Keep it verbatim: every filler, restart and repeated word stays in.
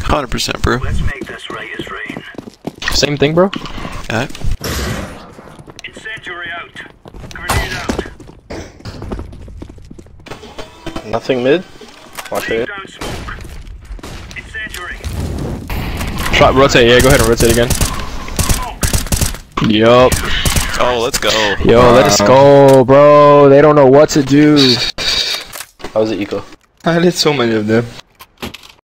hundred percent, bro. Let's make this right as rain. Same thing, bro. Yeah. Incendiary out. Grenade out. Nothing mid. Watch Laying it. down smoke. Incendiary. Try rotate. Yeah, go ahead and rotate again. Smoke. Yup. Oh, let's go. Yo, let us go, bro. They don't know what to do. How was it, Eco? I did so many of them.